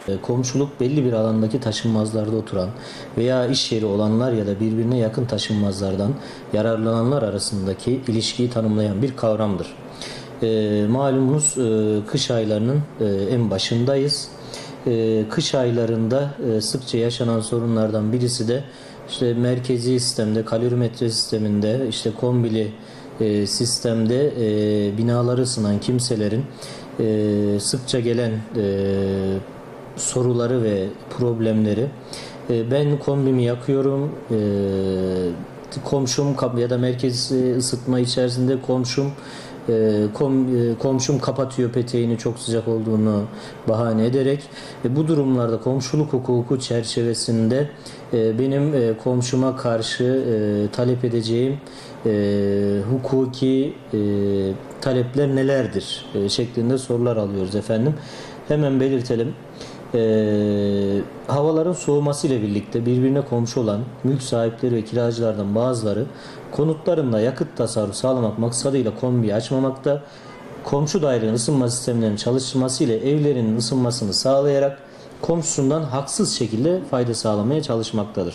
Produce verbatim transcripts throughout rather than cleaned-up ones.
Komşuluk belli bir alandaki taşınmazlarda oturan veya iş yeri olanlar ya da birbirine yakın taşınmazlardan yararlananlar arasındaki ilişkiyi tanımlayan bir kavramdır. E, malumunuz e, kış aylarının e, en başındayız. E, kış aylarında e, sıkça yaşanan sorunlardan birisi de işte merkezi sistemde, kalorimetre sisteminde, işte kombili e, sistemde e, binaları ısınan kimselerin e, sıkça gelen e, soruları ve problemleri. E, ben kombimi yakıyorum, e, komşum ya da merkezi ısıtma içerisinde komşum e, kom, e, komşum kapatıyor peteğini çok sıcak olduğunu bahane ederek. E, bu durumlarda komşuluk hukuku çerçevesinde e, benim e, komşuma karşı e, talep edeceğim e, hukuki e, talepler nelerdir e, şeklinde sorular alıyoruz efendim. Hemen belirtelim. Ee, havaların soğuması ile birlikte birbirine komşu olan mülk sahipleri ve kiracılardan bazıları konutlarında yakıt tasarrufu sağlamak maksadıyla kombiyi açmamakta, komşu dairenin ısınma sistemlerinin çalışması ile evlerinin ısınmasını sağlayarak komşusundan haksız şekilde fayda sağlamaya çalışmaktadır.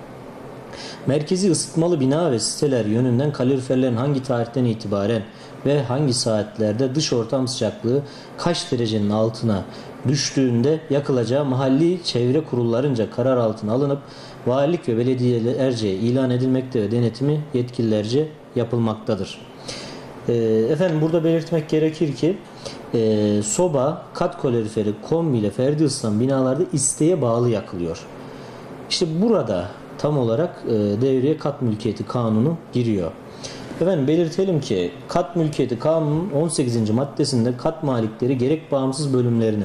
Merkezi ısıtmalı bina ve siteler yönünden kaloriferlerin hangi tarihten itibaren ve hangi saatlerde dış ortam sıcaklığı kaç derecenin altına düştüğünde yakılacağı mahalli çevre kurullarınca karar altına alınıp valilik ve belediyelerce ilan edilmekte ve denetimi yetkililerce yapılmaktadır. E, efendim burada belirtmek gerekir ki e, soba, kat kaloriferi, kombi ile ferdi ısınan binalarda isteğe bağlı yakılıyor. İşte burada tam olarak e, devreye kat mülkiyeti kanunu giriyor. Efendim belirtelim ki kat mülkiyeti kanunun on sekizinci maddesinde kat malikleri gerek bağımsız bölümlerini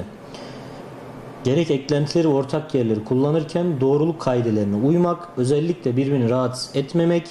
gerek eklentileri ortak yerleri kullanırken doğruluk kaidelerine uymak, özellikle birbirini rahatsız etmemek,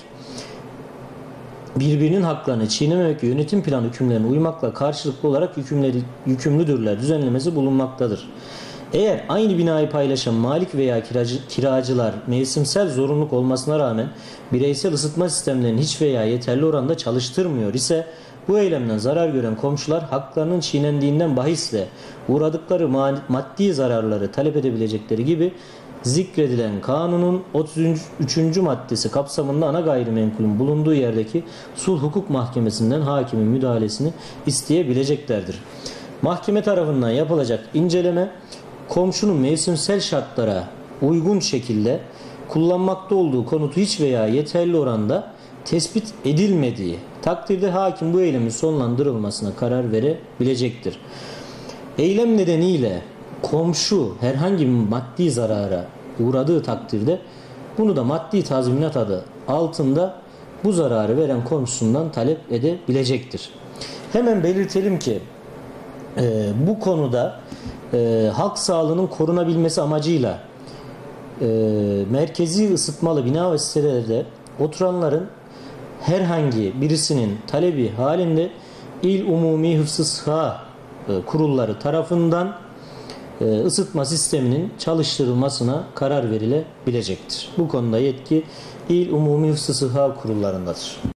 birbirinin haklarını çiğnememek ve yönetim planı hükümlerine uymakla karşılıklı olarak hükümleri, yükümlüdürler düzenlemesi bulunmaktadır. Eğer aynı binayı paylaşan malik veya kiracı, kiracılar mevsimsel zorunluluk olmasına rağmen bireysel ısıtma sistemlerini hiç veya yeterli oranda çalıştırmıyor ise bu eylemden zarar gören komşular haklarının çiğnendiğinden bahisle uğradıkları maddi zararları talep edebilecekleri gibi zikredilen kanunun otuz üçüncü maddesi kapsamında ana gayrimenkulün bulunduğu yerdeki sulh hukuk mahkemesinden hakimin müdahalesini isteyebileceklerdir. Mahkeme tarafından yapılacak inceleme komşunun mevsimsel şartlara uygun şekilde kullanmakta olduğu konutu hiç veya yeterli oranda tespit edilmediği takdirde hakim bu eylemin sonlandırılmasına karar verebilecektir. Eylem nedeniyle komşu herhangi bir maddi zarara uğradığı takdirde bunu da maddi tazminat adı altında bu zararı veren komşusundan talep edebilecektir. Hemen belirtelim ki e, bu konuda e, halk sağlığının korunabilmesi amacıyla e, merkezi ısıtmalı bina ve sitelerde oturanların herhangi birisinin talebi halinde İl Umumi Hıfzı Sıha kurulları tarafından ısıtma sisteminin çalıştırılmasına karar verilebilecektir. Bu konuda yetki İl Umumi Hıfzı Sıha kurullarındadır.